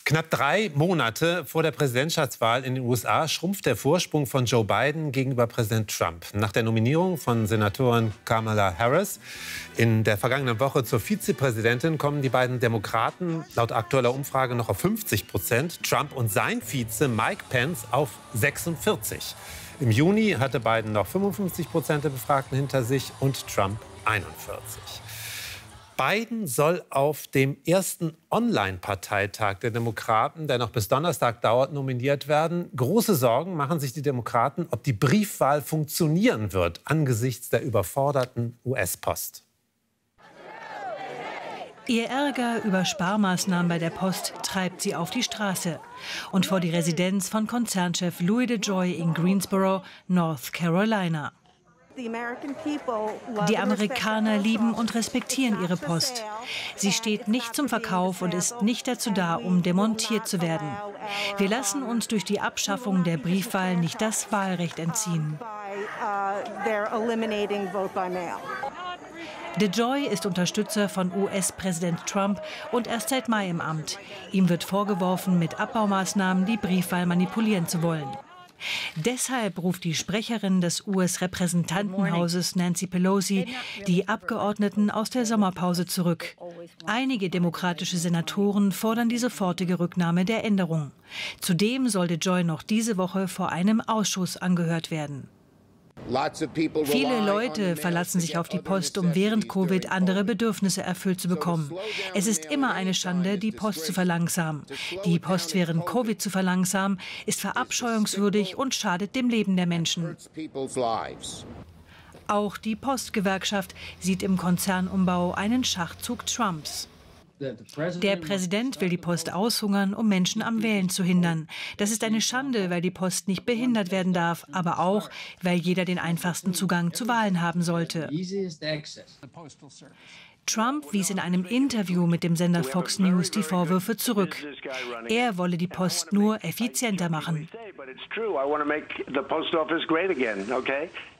Knapp 3 Monate vor der Präsidentschaftswahl in den USA schrumpft der Vorsprung von Joe Biden gegenüber Präsident Trump. Nach der Nominierung von Senatorin Kamala Harris in der vergangenen Woche zur Vizepräsidentin kommen die beiden Demokraten laut aktueller Umfrage noch auf 50%, Trump und sein Vize Mike Pence auf 46%. Im Juni hatte Biden noch 55% der Befragten hinter sich und Trump 41%. Biden soll auf dem ersten Online-Parteitag der Demokraten, der noch bis Donnerstag dauert, nominiert werden. Große Sorgen machen sich die Demokraten, ob die Briefwahl funktionieren wird angesichts der überforderten US-Post. Ihr Ärger über Sparmaßnahmen bei der Post treibt sie auf die Straße und vor die Residenz von Konzernchef Louis DeJoy in Greensboro, North Carolina. Die Amerikaner lieben und respektieren ihre Post. Sie steht nicht zum Verkauf und ist nicht dazu da, um demontiert zu werden. Wir lassen uns durch die Abschaffung der Briefwahl nicht das Wahlrecht entziehen. DeJoy ist Unterstützer von US-Präsident Trump und erst seit Mai im Amt. Ihm wird vorgeworfen, mit Abbaumaßnahmen die Briefwahl manipulieren zu wollen. Deshalb ruft die Sprecherin des US-Repräsentantenhauses Nancy Pelosi die Abgeordneten aus der Sommerpause zurück. Einige demokratische Senatoren fordern die sofortige Rücknahme der Änderung. Zudem soll DeJoy noch diese Woche vor einem Ausschuss angehört werden. Viele Leute verlassen sich auf die Post, um während Covid andere Bedürfnisse erfüllt zu bekommen. Es ist immer eine Schande, die Post zu verlangsamen. Die Post während Covid zu verlangsamen, ist verabscheuungswürdig und schadet dem Leben der Menschen. Auch die Postgewerkschaft sieht im Konzernumbau einen Schachzug Trumps. Der Präsident will die Post aushungern, um Menschen am Wählen zu hindern. Das ist eine Schande, weil die Post nicht behindert werden darf, aber auch, weil jeder den einfachsten Zugang zu Wahlen haben sollte. Trump wies in einem Interview mit dem Sender Fox News die Vorwürfe zurück. Er wolle die Post nur effizienter machen.